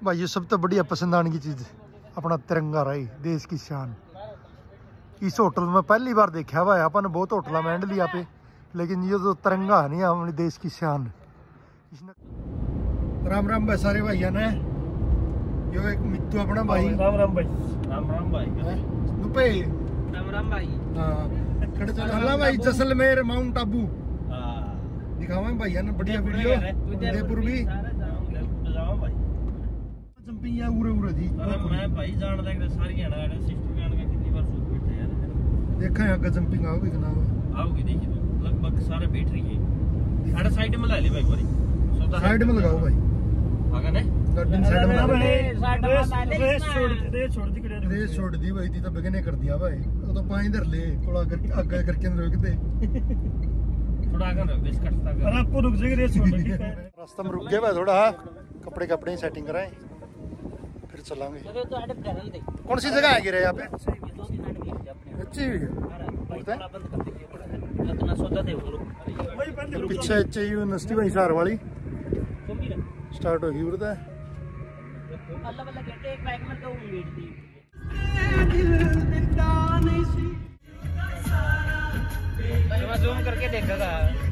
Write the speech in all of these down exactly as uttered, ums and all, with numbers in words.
भाई ये सब तो बढ़िया पसंद आने की चीज अपना तिरंगा रही देश की शान। इस होटल में पहली बार देखा हुआ है अपन, बहुत होटल में एंड लिया पे, लेकिन ये तो तिरंगा है नहीं अपने देश की शान। राम राम भाई सारे भाइया ने, यो एक मित्तू अपना भाई। राम राम भाई। राम राम भाई। दुपे राम राम भाई। हाँ खड़े चला भाई जैसलमेर माउंट आबू दिखावा भैया ने बढ़िया वीडियो। उदयपुर भी जंपिंग या उरे उरे दी। मैं भाई जान लग सारी हना है सिस्टर जान के कितनी बार सूट बैठे यार। देखा है जंपिंग आओगी कि ना आओगी देखी तो लगभग सारे बैठ रही है। साइड साइड में ला ले भाई पूरी साइड में लगाओ भाई आगे ने गार्डन साइड में लगाओ। रेस छोड़ रेस छोड़ दी रेस छोड़ दी भाई, ती तो बगने कर दिया भाई। वो तो पानी इधर ले थोड़ा कर आगे करके अंदर रोक दे, थोड़ा आगे रख रेस कटता कर। अरे आपको रुक जाएगी रेस छोड़ दी। रास्ता में रुक गए भाई थोड़ा, कपड़े कपड़े सेटिंग कराएं फिर चलाएंगे। कौन सी जगह है यहाँ पे? अच्छी पीछे अच्छे यूनिवर्सिटी भाई सार वाली स्टार्ट होगी उधर है। जूम करके देखेगा।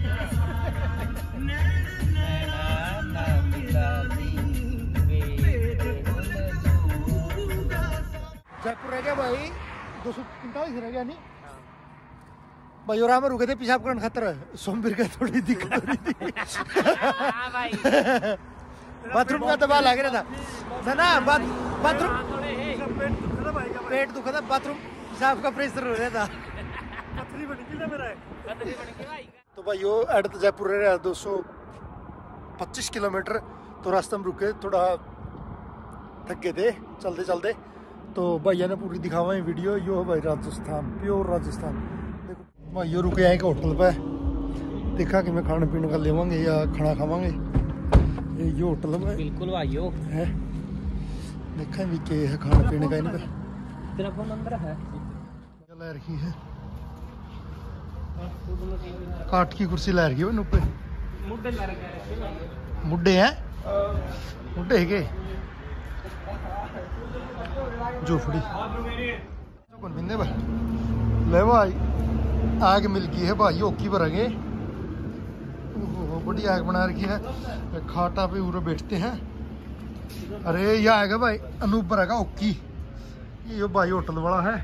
जयपुर रह गया भाई, दो सौ पैंतालीस रह गया नहीं भाई। और में रुके थे पेशाब करने खातर, सोमवीर का थोड़ी दिक्कत हो रही थी। बाथरूम का दबा लग रहा था ना, बाथरूम पेट दुखा था, बाथरूम पेशाब का प्रेशर हो रहा था। तो भाई यो एड जयपुर रह रहा दो सौ पच्चीस किलोमीटर। तो रास्ते में रुके, थोड़ा थक गए थे चलते चलते। तो भैया ने पूरी दिखावा है वीडियो। यो भाई राजस्थान, प्योर राजस्थान। देखो भाई यो रुके एक होटल पे, देखा कि मैं खाने पीने का लेवांगे या खाना खावांगे। ये यो होटल में बिल्कुल भाइयों है, देखा भी के है खाने पीने का इनका। तेरा फोन अंदर है ला रखी है, काठ की कुर्सी ला रखी है नुपे। मुड्डे ला रखे मुड्डे हैं, मुड्डे है के जोफड़ी कौन बिंदे भाई ले भाई आग मिल गई है भाई। ओकी भरेंगे, बड़ी आग बना रखी है। खाटा पे उरे बैठते हैं। अरे ये आएगा भाई अनूप भरेगा ओकी। ये भाई होटल वाला है।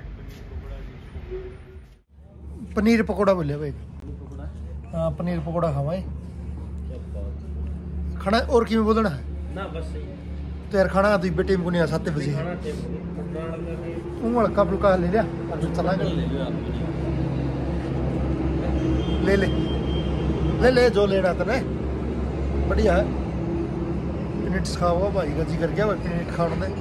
पनीर पकौड़ा बोले भाई। हाँ पनीर पकौड़ा खावा खाना और कि बोलना है ना बस सही तो यार खाना तो बेटे को नहीं आ सात बजे उमड़ का फुलका ले लिया चला ले ले ले ले जो लेना था ना बढ़िया है। पनीट खाओ भाई का जी कर गया भाई पनीट खाने दे।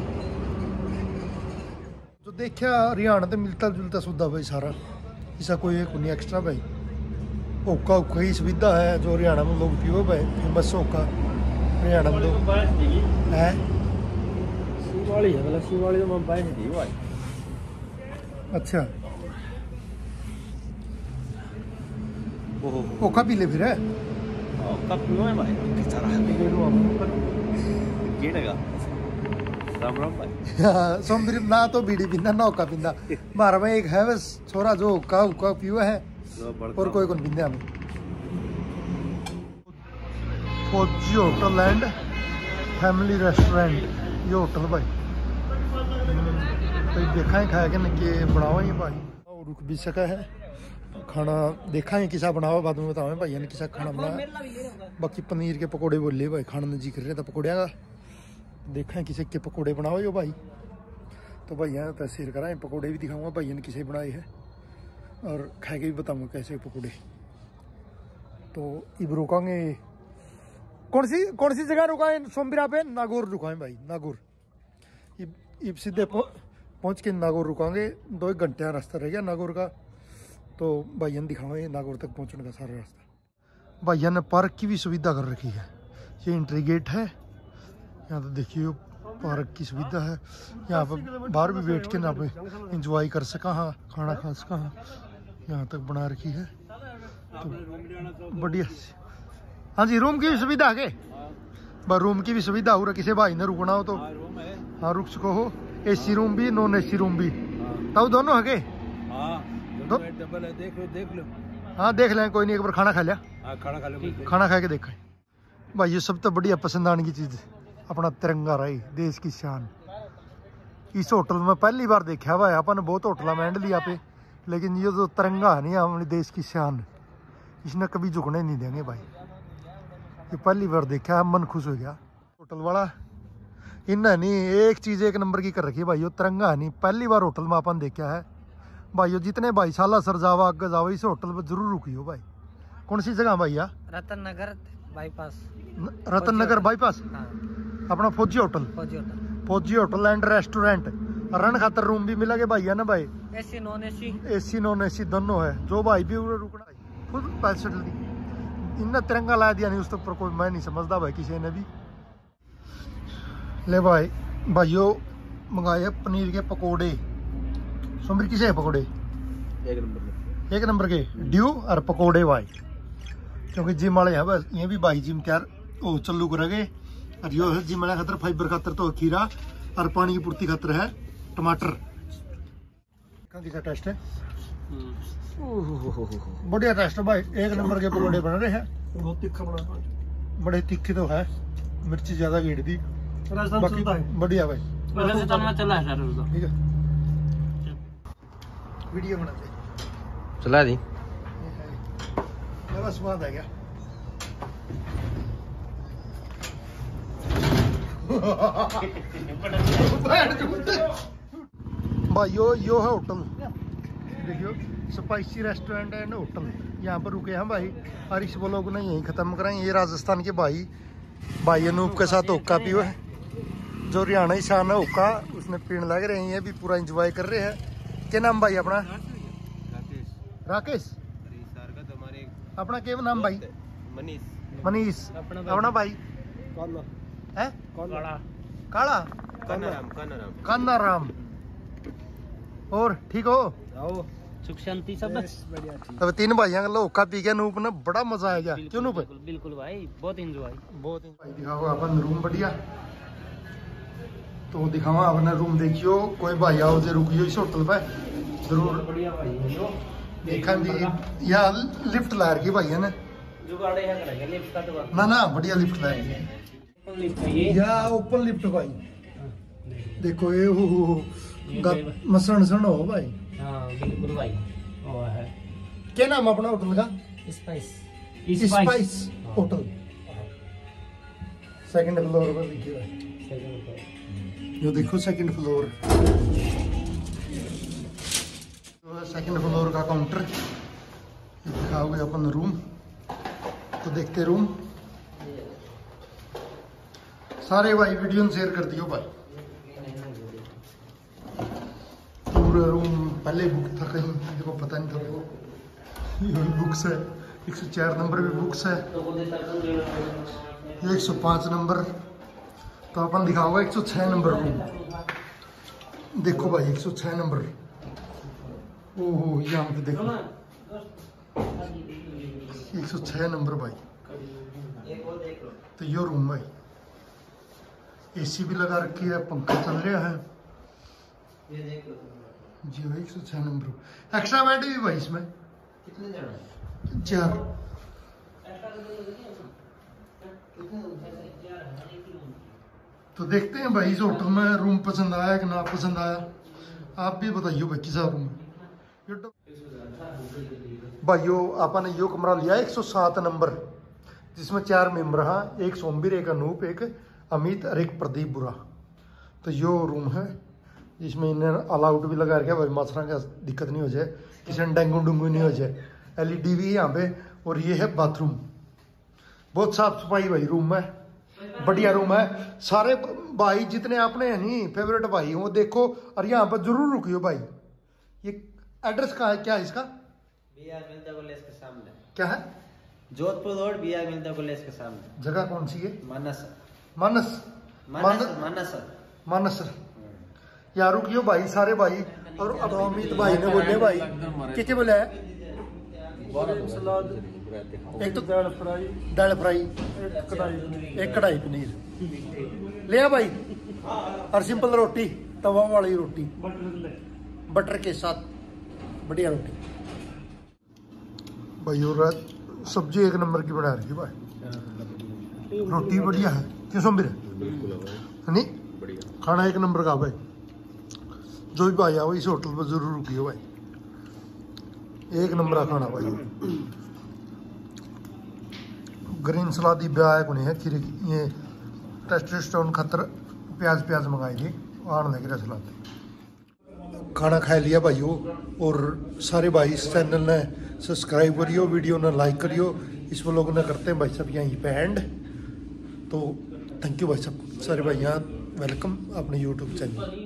जो देखा हरियाणा तो मिलता जुलता सुधा भाई सारा, ऐसा कोई एक नहीं एक्स्ट्रा भाई। ओका ओका ही सुविधा है जो हरियाणा में लोग पियो भाई, फेमस ओका हरियाणा में लोग है। शिवाली है मतलब शिवाली तो मैं बाइक दी भाई। अच्छा ओका पी ले फिर है कप है भाई बेचारा गिरेगा। राम राम भाई। सोमवीर ना तो बीड़ी पीना ना ओका पीना, मारा में एक है बस छोरा जो ओका ओका पियो है और कोई कौन पींदे हमें। Fauji hotel and family restaurant ये होटल भाई। तो देखा है खाया कि बनाओ ही भाई, रुक भी सका है। खाना देखा है किसा बनाओ बाद में बताओ भाई ने किसा खाना बनाया। बाकी पनीर के पकोड़े बोले भाई खाने में जी कर रहे था पकौड़िया का। देखा है किसी के पकोड़े बनाओ यो भाई। तो भाई यहाँ तस्वीर कराए पकोड़े भी दिखाऊंगा भाई ने किसे बनाए है और खा के भी बताऊंगा कैसे पकोड़े। तो इब रुकांगे कौन सी कौन सी जगह रुकाएं सोमवीरा पे? नागौर रुकाएं भाई नागौर। इब इब सीधे पहुँच के नागौर रुकांगे। दो एक घंटे का रास्ता रह गया नागौर का। तो भैया ने दिखाएंगे नागौर तक पहुँचने का सारा रास्ता। भैया ने पार्क की भी सुविधा कर रखी है। ये एंट्री गेट है, यहाँ तो देखिए पार्क की सुविधा है। यहाँ पर बाहर भी बैठ के ना पे इंजॉय कर सका, हाँ खाना खा सका, हाँ यहाँ तक बना रखी है। तो बढ़िया। हाँ जी रूम की सुविधा है बस रूम की भी सुविधा हो रखी से भाई ने रुकना हो तो हाँ रुक सको हो। एसी रूम भी नॉन एसी रूम भी तब दोनों है के दो? देख लो देख लो हाँ देख लें कोई नहीं, एक बार खाना खा लिया खाना खा लो खाना खा के देखा भाई। ये सब तो बढ़िया पसंद आने की चीज अपना तिरंगा रही देश की शान। इस होटल में पहली बार देखा भाई, अपन बहुत होटल में एंड लिया पे, लेकिन ये जो तिरंगा है नहीं अपने देश की शान, इसने कभी झुकने नहीं देंगे भाई। ये पहली बार देखा, मन खुश हो गया। होटल वाला इन्हें नहीं एक चीज़ एक नंबर की कर रखी है भाई, वो तिरंगा है नहीं पहली बार होटल में अपन देखा है भाई। यो जितने भाई साला सर जावा आगे जावा इस होटल पर जरूर रुकी हो भाई। कौन सी जगह भैया? रतन नगर बाईपास। रतन नगर बाईपास हाँ। अपना फौजी hotel Fauji hotel Fauji hotel and restaurant. रन खातर रूम भी मिला के भाई है ना भाई, AC non AC AC non AC दोनों है। जो भाई भी रुकना फुल पैसे इन्ना तिरंगा ला दिया नहीं उस तक पर कोई मैं नहीं समझता भाई किसी ने भी। ले भाई भाइयों मंगाए पनीर के पकोड़े। सुमर किसे है पकोड़े? एक नंबर एक नंबर के ड्यू और पकोड़े भाई, क्योंकि जिम वाले हैं बस ये भी भाई जिम तैयार ओ चल्लू करेंगे। और यो है जिम वाले खातर फाइबर खातर तो खीरा और पानी की पूर्ति खातर है टमाटर। किसा टेस्ट है? बढ़िया टेस्ट है भाई, एक नंबर के पकौड़े बन रहे हैं। बहुत तीखा बना, बड़े तीखे तो है, मिर्ची ज्यादा घेर दी, बाकी बढ़िया भाई। चला है ठीक है वीडियो बनाते चला दी मेरा स्वाद है क्या? भाई यो यो है होटल, देखियो स्पाइसी रेस्टोरेंट एंड होटल। यहाँ पर रुके हैं भाई और इस ब्लॉग ने यहीं खत्म कराएं। ये राजस्थान के भाई भाई अनूप के साथ होका पियो है, जो हरियाणा ही शान है होका, उसने पीने लग रहे हैं। ये भी पूरा एंजॉय कर रहे हैं। क्या नाम भाई अपना? राकेश। अपना क्या नाम भाई? मनीष। मनीष। अपना भाई है काला कान्नाराम कान्नाराम कान्नाराम। और ठीक हो? सुख शांति सब अब तीन भाइयों का होका पी के नूप ने बड़ा मजा आ गया। क्यों नूप? बिल्कुल, बिल्कुल भाई बहुत एंजॉय बहुत भाई। दिखाओ अपन रूम बढ़िया, तो दिखाओ अपना रूम देखियो। कोई भाई आओ जे रुकियो इस होटल पे जरूर। बढ़िया भाई देखा भी यहाँ लिफ्ट ला रखी भाई ने, जुगाड़ है करेंगे लिफ्ट का तो ना ना बढ़िया लिफ्ट ला रखी है। लिफ्ट है ये या ओपन लिफ्ट भाई, देखो ये हो हो मसन सन हो भाई। हाँ बिल्कुल भाई वो है। क्या नाम अपना होटल का? Spice spice hotel. Second floor पर देखिए भाई, यो देखो सेकंड फ्लोर, सेकंड फ्लोर का काउंटर। दिखाओगे अपन रूम, तो देखते रूम सारे भाई वीडियो शेयर कर दियो भाई। पूरा रूम पहले बुक था कहीं, देखो पता नहीं था। ये बुक्स है, एक सौ चार नंबर भी बुक्स है, एक सौ पाँच नंबर। तो अपन दिखाओगे एक सौ छह नंबर रूम। देखो भाई एक सौ छह नंबर, ओहो यहाँ पे देखो एक सौ छह नंबर भाई। तो ये रूम भाई, एसी भी लगा रखी है, पंखा चल रहा है जी भाई। एक सौ छह नंबर एक्स्ट्रा बेड भी भाई इसमें कितने जन? चार। तो देखते हैं भाई इस होटल में रूम पसंद आया कि ना पसंद आया, आप भी बताइए भाई किसा रूम है। भाइयों अपन यो कमरा लिया एक सौ सात नंबर, जिसमें चार मेंबर हैं, एक सोमवीर, एक अनूप, एक अमित और एक प्रदीप बुरा। तो यो रूम है जिसमें इन्हें अलाउट भी लगा रखा है भाई, मच्छरों का दिक्कत नहीं हो जाए, किसी ने डेंगू डूंगू नहीं हो जाए। एलईडी भी है यहाँ पे। और ये है बाथरूम, बहुत साफ सफाई भाई रूम में, बढ़िया रूम है। सारे भाई जितने आपने है नहीं फेवरेट भाई वो देखो और यहाँ पर जरूर रुकियो भाई। ये एड्रेस कहाँ है, क्या है इसका? बी आर मिलता कॉलेज के सामने। क्या है? Jodhpur road B R Mirdha college के सामने। जगह कौन सी है? मानस मानस मानस मानस मानस। यार रुकियो भाई सारे भाई। और अब अमित भाई ने बोले भाई क्या क्या बोला है? रहते हैं। एक तो दाल फ्राई, दाल फ्राई, एक कढ़ाई पनीर। एक कढ़ाई पनीर लिया भाई, और सिंपल रोटी, तवा वाली रोटी बटर ले। बटर के साथ, बढ़िया रोटी भाई। और सब्जी एक नंबर की बना रही है भाई, रोटी बढ़िया है। क्यों सोमवीर नहीं, खाना एक नंबर का भाई। जो भी भाई आओ इस होटल पर जरूर रुकियो भाई, एक नंबर का खाना भाई। ग्रीन सलाद ब्याह को नहीं है खीरे, ये टेस्टोस्टेरोन खातर प्याज प्याज मंगाई थी, आने लगे सलाद। खाना खा लिया भाइयों, और सारे भाई इस चैनल ने सब्सक्राइब करियो, वीडियो ने लाइक करियो। इस व्लॉग ने करते हैं भाई साहब यहीं पे एंड। तो थैंक यू भाई साहब, सारे भाई यहाँ वेलकम अपने यूट्यूब चैनल।